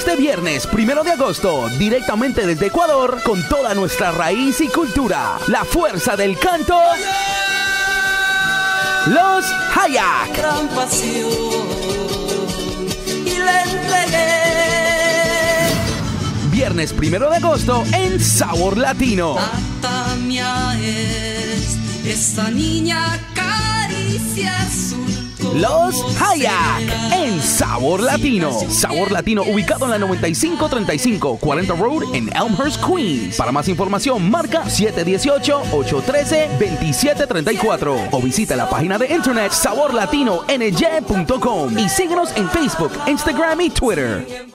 Este viernes 1 de agosto, directamente desde Ecuador, con toda nuestra raíz y cultura, la fuerza del canto, Los Hayak. Gran pasión y le entregué. Viernes 1 de agosto en Sabor Latino. Tata mía es esta niña acaricia azul. Los Hayak en Sabor Latino. Sabor Latino ubicado en la 9535 40 Road en Elmhurst, Queens. Para más información marca 718-813-2734 o visita la página de internet saborlatino.ny.com y síguenos en Facebook, Instagram y Twitter.